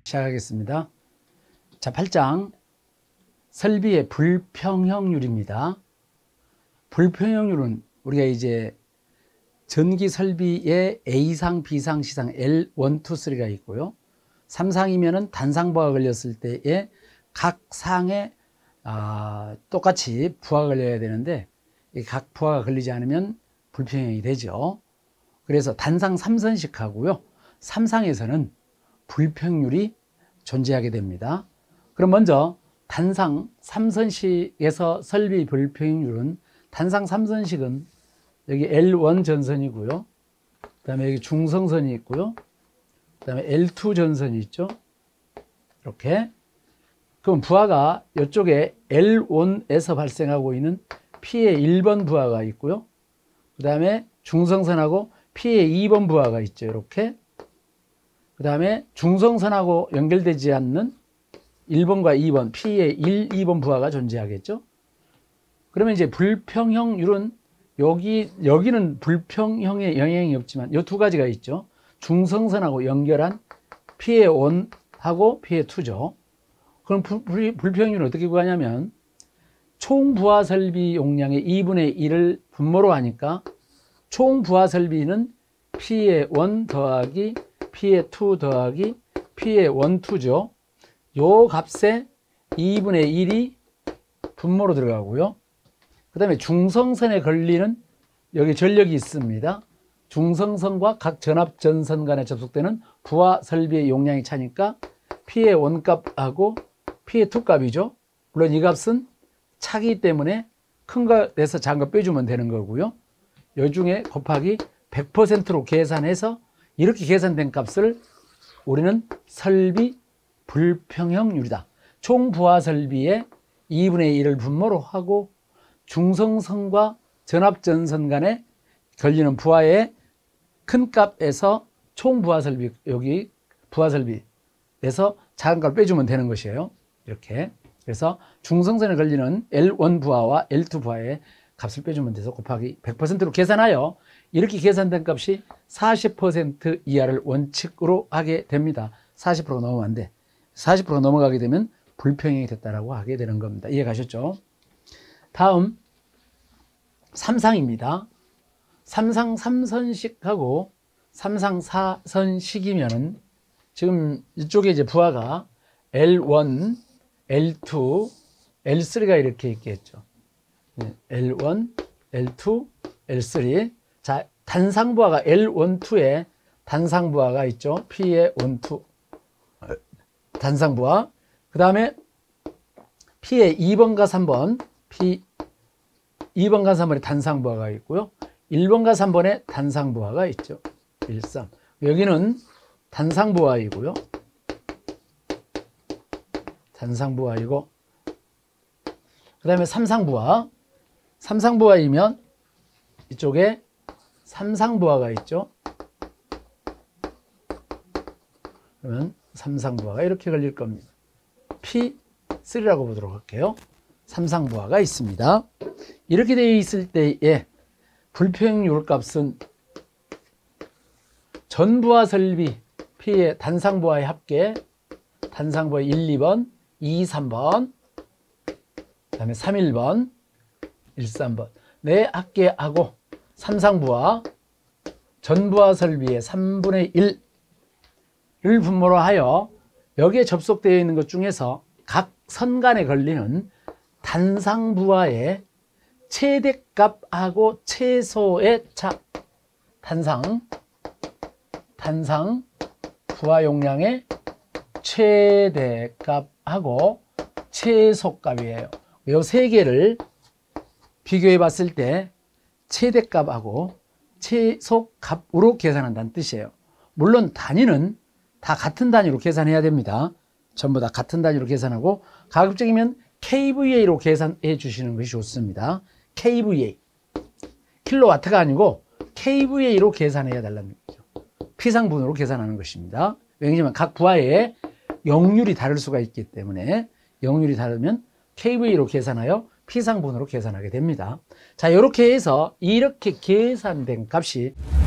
시작하겠습니다. 자, 8장 설비의 불평형률입니다. 불평형률은 우리가 이제 전기 설비의 A상, B상, C상 L1, 2, 3가 있고요. 3상이면은 단상부하가 걸렸을 때에 각 상에 똑같이 부하가 걸려야 되는데 각 부하가 걸리지 않으면 불평형이 되죠. 그래서 단상 3선씩 하고요. 3상에서는 불평률이 존재하게 됩니다. 그럼 먼저 단상 3선식에서 설비 불평률은 단상 3선식은 여기 L1 전선이고요. 그 다음에 여기 중성선이 있고요. 그 다음에 L2 전선이 있죠. 이렇게. 그럼 부하가 이쪽에 L1에서 발생하고 있는 P의 1번 부하가 있고요. 그 다음에 중성선하고 P의 2번 부하가 있죠. 이렇게. 그 다음에 중성선하고 연결되지 않는 1번과 2번, P의 1, 2번 부하가 존재하겠죠. 그러면 이제 불평형률은 여기는 불평형에 영향이 없지만 이 두 가지가 있죠. 중성선하고 연결한 P의 1하고 P의 2죠. 그럼 불평률은 어떻게 구하냐면 총 부하 설비 용량의 2분의 1을 분모로 하니까 총 부하 설비는 P의 1 더하기 P의 2 더하기 P의 1, 2죠. 요 값에 2분의 1이 분모로 들어가고요. 그 다음에 중성선에 걸리는 여기 전력이 있습니다. 중성선과 각 전압전선 간에 접속되는 부하 설비의 용량이 차니까 P의 1 값하고 P의 2 값이죠. 물론 이 값은 차기 때문에 큰 거 내서 작은 거 빼주면 되는 거고요. 요 중에 곱하기 100%로 계산해서 이렇게 계산된 값을 우리는 설비 불평형률이다. 총 부하 설비의 2분의 1을 분모로 하고 중성선과 전압전선 간에 걸리는 부하의 큰 값에서 총 부하 설비, 여기 부하 설비에서 작은 값을 빼주면 되는 것이에요. 이렇게. 그래서 중성선에 걸리는 L1 부하와 L2 부하의 값을 빼주면 돼서 곱하기 100%로 계산하여 이렇게 계산된 값이 40% 이하를 원칙으로 하게 됩니다. 40%가 넘으면 안 돼. 40% 넘어가게 되면 불평형이 됐다라고 하게 되는 겁니다. 이해 가셨죠? 다음 3상입니다. 3상 3선식하고 3상 4선식이면은 지금 이쪽에 이제 부하가 L1, L2, L3가 이렇게 있겠죠. L1, L2, L3. 자, 단상부하가 L1, 2에 단상부하가 있죠. P의 1, 2. 단상부하. 그 다음에 P의 2번과 3번. P 2번과 3번에 단상부하가 있고요. 1번과 3번에 단상부하가 있죠. 1, 3. 여기는 단상부하이고요. 단상부하이고, 그 다음에 삼상부하. 삼상부하이면 이쪽에 삼상부하가 있죠. 그러면 삼상부하가 이렇게 걸릴 겁니다. P3라고 보도록 할게요. 삼상부하가 있습니다. 이렇게 되어 있을 때의 불평률 값은 전부하 설비 P의 단상부하의 합계, 단상부하 1, 2번, 2, 3번, 그 다음에 3, 1번, 1, 3번 네 합계하고 삼상부하 전부하 설비의 3분의 1을 분모로 하여 여기에 접속되어 있는 것 중에서 각 선 간에 걸리는 단상부하의 최대값하고 최소의 차, 단상 부하 용량의 최대값하고 최소값이에요. 이 세 개를 비교해 봤을 때 최대값하고 최소값으로 계산한다는 뜻이에요. 물론 단위는 다 같은 단위로 계산해야 됩니다. 전부 다 같은 단위로 계산하고 가급적이면 kVA로 계산해 주시는 것이 좋습니다. kVA. 킬로와트가 아니고 kVA로 계산해야 달라는 거죠. 피상분으로 계산하는 것입니다. 왜냐하면 각 부하의 역률이 다를 수가 있기 때문에 역률이 다르면 kVA로 계산하여 피상분으로 계산하게 됩니다. 자, 이렇게 해서 이렇게 계산된 값이